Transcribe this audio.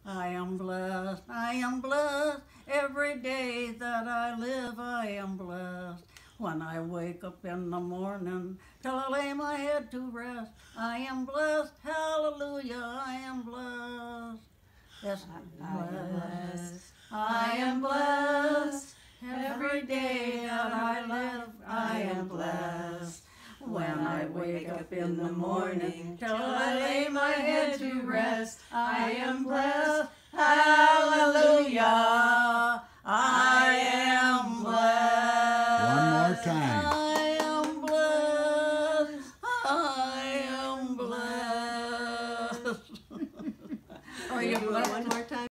I am blessed, I am blessed. Every day that I live, I am blessed. When I wake up in the morning, till I lay my head to rest, I am blessed, hallelujah, I am blessed. Yes, I am blessed. I am blessed. Every day that I live, I am blessed. When I wake up in the morning, till I lay my head to rest, I am blessed, hallelujah, I am blessed. One more time.